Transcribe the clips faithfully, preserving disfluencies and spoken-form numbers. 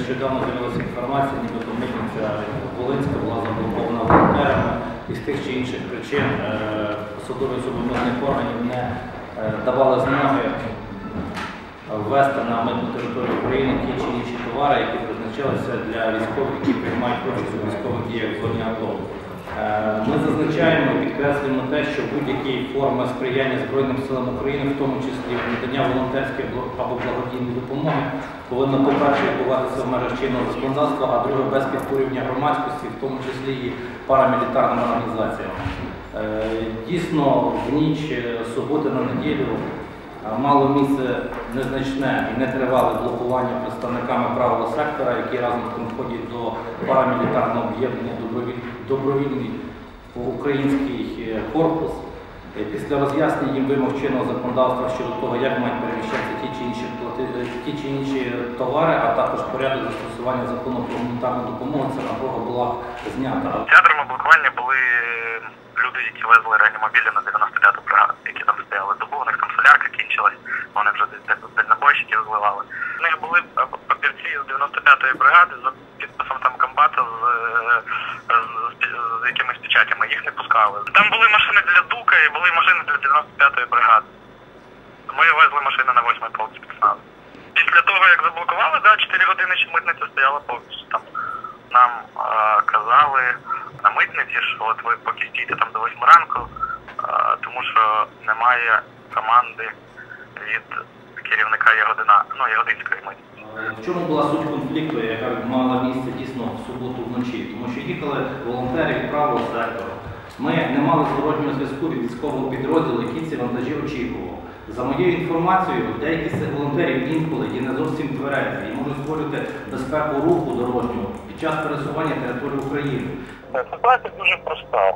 нещодавно з'явилася інформація, нібито митниця Волинська була заблокована волонтерами і з тих чи інших причин посадові особи митних органів не давали змоги ввести на митну територію України ті чи інші товари, які призначалися для військових, які приймають участь у військових діях в зоні АТО. Ми зазначаємо і підкреслюємо те, що будь-які форми сприяння Збройним силам України, в тому числі надання волонтерської або благодійної допомоги, повинно, по-перше, відбуватися в межах чинного законодавства, а друге, без підкурювання громадськості, в тому числі і парамілітарними організаціями. Дійсно, в ніч суботи на неділю мало місце незначне і нетривале блокування представниками правого сектора, які разом з тим входять до парамілітарного об'єднання «Добровільний український корпус». Після роз'яснення їм вимог чинного законодавства щодо того, як мають переміщатися ті чи інші, ті чи інші товари, а також порядок застосування закону про гуманітарну допомогу, ця напруга була знята. Театрами блокування були люди, які везли реанімобілі на дев'яносто п'яту бригаду, які там стояли добу, у них там солярка кінчилась, вони вже дальнобойщиків зливали. У них були папірці з дев'яносто п'ятої бригади за підписом там комбата з, з, з якимись печатями, їх не пускали. Там були машини для Дука і були машини для дев'яносто п'ятої бригади. Ми везли машини на восьмий полк спецназу. Після того, як заблокували, да, чотири години ще митниця стояла повністю там. Нам а, казали на митниці, що от ви поки стійте там до восьми ранку, а, тому що немає команди від керівника Ягодина, ну, Ягодинської митниці. В чому була суть конфлікту, яка мала місце дійсно в суботу вночі? Тому що їхали волонтери від правого сектору. Ми не мали зворотнього зв'язку від військового підрозділу, який ці вантажі очікував. За моєю інформацією, деякі з цих волонтерів інколи є не зовсім тверезі і можуть створювати безпеку руху дорожнього під час пересування території України. Ситуація дуже проста.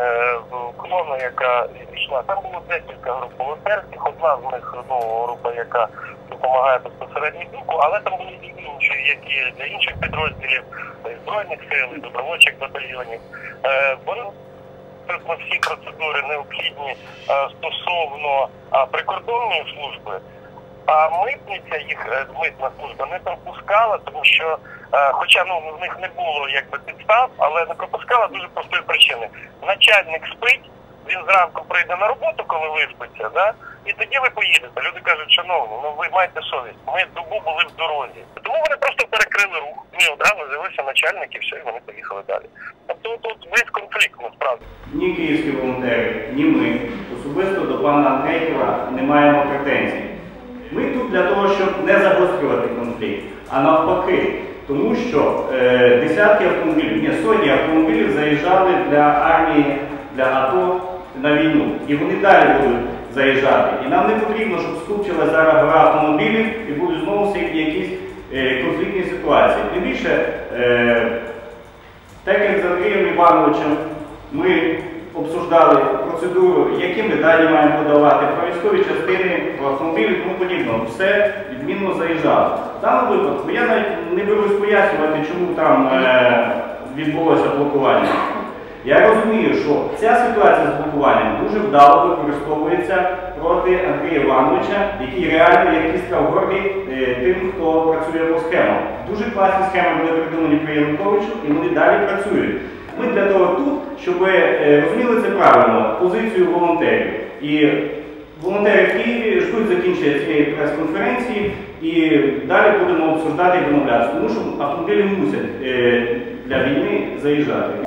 Колона, яка йшла, там було декілька груп волонтерських, одна з них, ну, група, яка допомагає безпосередньо Дуку, але там були і інші, які для інших підрозділів, Збройних сил, добровольчих батальйонів. Вони на всі процедури необхідні стосовно прикордонної служби, а митниця, їх митна служба не пропускала, тому що, хоча ну, в них не було якби підстав, але не пропускала дуже простої причини. Начальник спить, він зранку прийде на роботу, коли виспиться, да? І тоді ви поїдете. Люди кажуть, шановні, ну ви маєте совість, ми добу були в дорозі. Тому вони просто перекрили рух, і одразу з'явився начальник і все, і вони поїхали далі. Тобто тут весь конфлікт, насправді. Ні київські волонтери, ні ми особисто до пана Андрейкова не маємо претензій. Ми тут для того, щоб не загострювати конфлікт, а навпаки. Тому що е, десятки автомобілів, ні, сотні автомобілів заїжджали для армії, для АТО на війну. І вони далі будуть заїжджати. І нам не потрібно, щоб скупчила зараз гора автомобілів і будуть знову якісь е, конфліктні ситуації. Тим більше, е, так як з Андрієм Івановичем ми обсуждали процедуру, які ми далі маємо подавати, про військові частини, про автомобілі і тому подібне. Все відмінно заїжджало. В даному випадку я навіть не берусь пояснювати, чому там е, відбулося блокування. Я розумію, що ця ситуація з блокуванням дуже вдало використовується проти Андрія Івановича, який реально як кістка в горлі е, тим, хто працює по схемам. Дуже класні схеми були придумані при Януковичу, і вони далі працюють. Ми для того тут, щоб розуміли це правильно, позицію волонтерів. І волонтери в Києві ждуть закінчення цієї прес-конференції і далі будемо обсуждати і домовлятися. Тому що автомобілі мусять для війни заїжджати.